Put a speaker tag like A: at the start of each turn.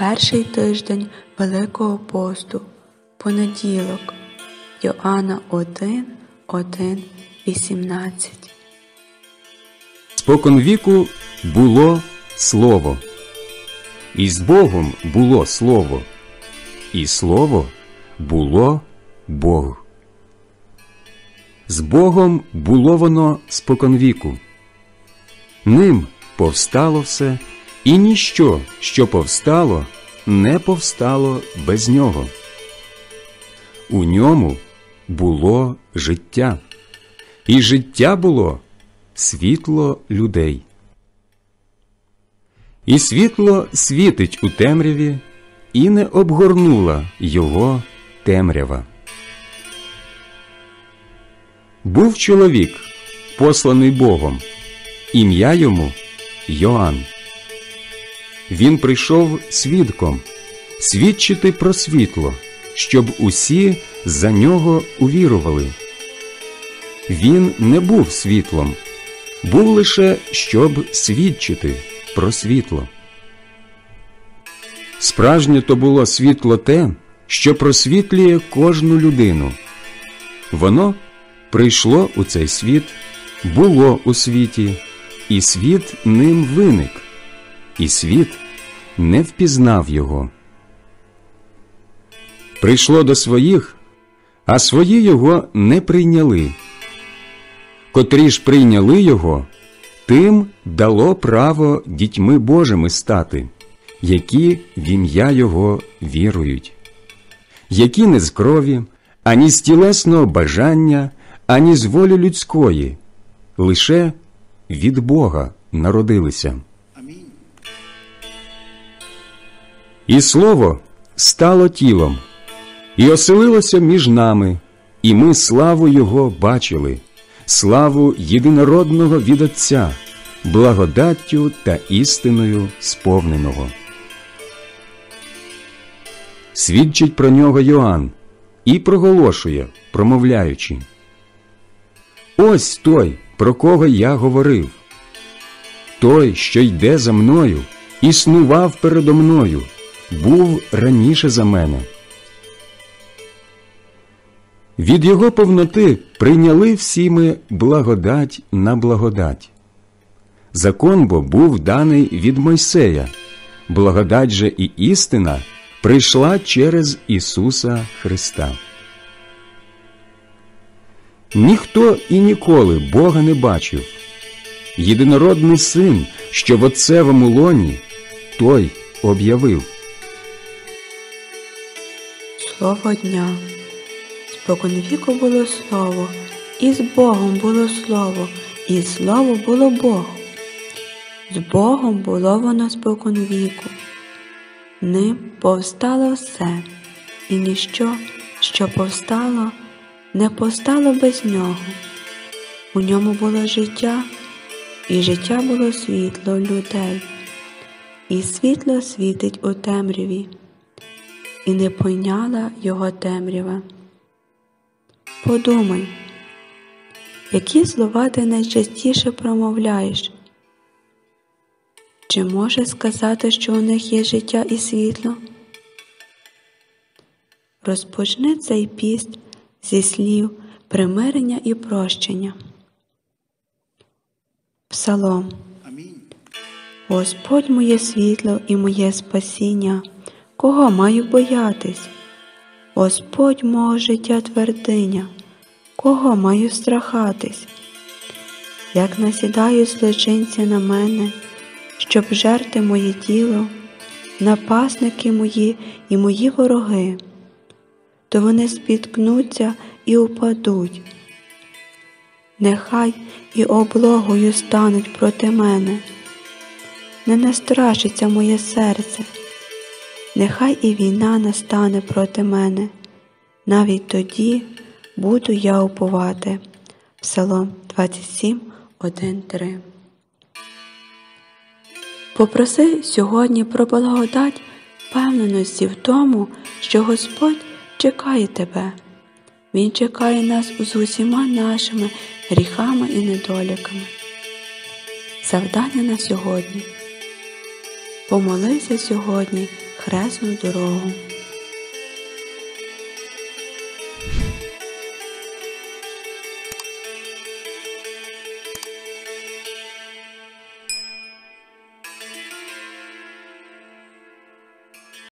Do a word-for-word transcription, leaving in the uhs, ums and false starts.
A: перший тиждень Великого посту, понеділок, Йоанна один, один, вісімнадцять.
B: Споконвіку було Слово, і з Богом було Слово, і Слово було Бог. З Богом було воно споконвіку. Ним повстало все, і ніщо, що повстало, не повстало без нього. У ньому було життя, і життя було світло людей. І світло світить у темряві, і не обгорнула його темрява. Був чоловік, посланий Богом, ім'я йому Йоанн. Він прийшов свідком, свідчити про світло, щоб усі за нього увірували. Він не був світлом, був лише, щоб свідчити про світло. Справжнє то було світло те, що просвітлює кожну людину. Воно прийшло у цей світ, було у світі, і світ ним виник, і світ не впізнав його. Прийшло до своїх, а свої його не прийняли. Котрі ж прийняли його, тим дало право дітьми Божими стати, які в ім'я його вірують, які не з крові, ані з тілесного бажання, ані з волі людської, лише від Бога народилися.
C: Амінь.
B: І Слово стало тілом, і оселилося між нами, і ми славу Його бачили, славу єдинородного від Отця, благодаттю та істиною сповненого. Свідчить про нього Йоанн і проголошує, промовляючи: «Ось той, про кого я говорив. Той, що йде за мною, існував передо мною, був раніше за мене». Від його повноти прийняли всі ми благодать на благодать. Закон бо був даний від Мойсея, благодать же і істина прийшла через Ісуса Христа. Ніхто і ніколи Бога не бачив. Єдинородний Син, що в Отцевому лоні, Той об'явив.
A: Слово дня. Споконвіку було Слово, і з Богом було Слово, і Слово було Бог. З Богом було воно споконвіку. Ним повстало все, і ніщо, що повстало, не повстало без нього. У ньому було життя, і життя було світло людей, і світло світить у темряві, і не пойняла його темрява. Подумай, які слова ти найчастіше промовляєш? Чи можеш сказати, що у них є життя і світло? Розпочни цей піст зі слів примирення і прощення. Псалом.
C: Амінь.
A: Господь моє світло і моє спасіння, кого маю боятись? Господь мого життя твердиня, кого маю страхатись? Як насідають злочинці на мене, щоб жерти моє тіло, напасники мої і мої вороги, то вони спіткнуться і упадуть. Нехай і облогою стануть проти мене, не настрашиться моє серце. Нехай і війна настане проти мене, навіть тоді буду я уповати. Псалом двадцять сім, один, три. Попроси сьогодні про благодать впевненості в тому, що Господь чекає тебе. Він чекає нас з усіма нашими гріхами і недоліками. Завдання на сьогодні. Помолися сьогодні хресну дорогу.